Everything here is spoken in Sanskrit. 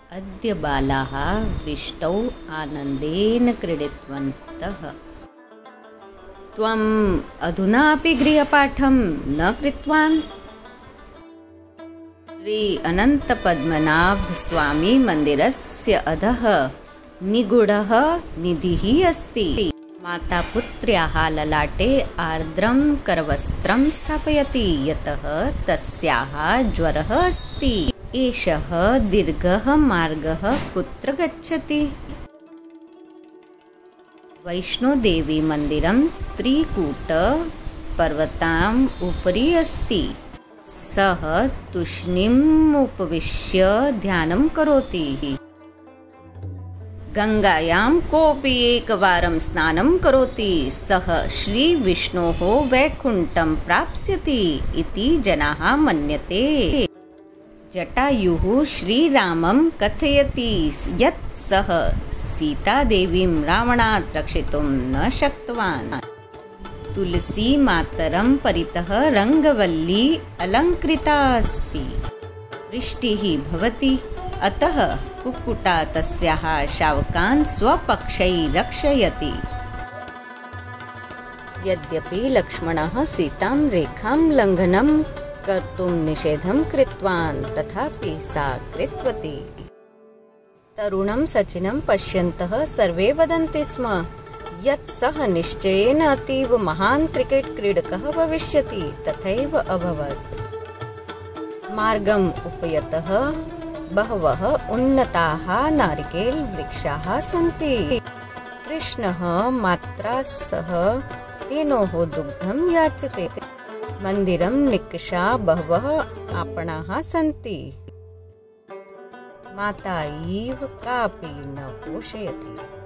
अद्य बालाः वृष्टौ आनन्देन क्रीडितवन्तः। त्वम् अधुनापि गृहपाठं न कृतवान्? श्री अनन्तपद्मनाभ स्वामी मन्दिरस्य अधः निगूढः निधिः अस्ति। माता पुत्र्याः ललाटे आर्द्रं करवस्त्रं स्थापयति, यतः तस्याः ज्वरः अस्ति। एषः दीर्घः मार्गः कुत्र गच्छति? वैष्णोदेवी मन्दिरं त्रिकूट पर्वताम् उपरि अस्ति। सः तूष्णीम् उपविश्य ध्यानं करोति। गंगायां कोऽपि एकवारं स्नानं करोति सः श्रीविष्णोः वैकुण्ठं प्राप्स्यति इति जनाः मन्यते। जटायुः श्रीरामं कथयति यत् सः सीतादेवीं रावणात् रक्षितुं न शक्तवान्। तुलसी मातरं परितः रङ्गवल्ली अलङ्कृता अस्ति। वृष्टिः भवति, अतः कुक्कुटा तस्याः शावकान् स्वपक्षैः रक्षयति। यद्यपि लक्ष्मणः सीतां रेखां लङ्घनं कर्तुं निषेधं कृतवान्, तथापि सा कृतवती। तरुणं सचिनं पश्यन्तः सर्वे वदन्ति स्म यत् सः निश्चयेन अतीव महान् क्रिकेट् क्रीडकः भविष्यति। तथैव अभवत्। मार्गम् उपयतः बहवः उन्नताः नारिकेलवृक्षाः सन्ति। कृष्णः मात्रा सह तेनोः दुग्धं याचते। मन्दिरं निकषा बहवः आपणाः सन्ति। माता इव कापि न पोषयति।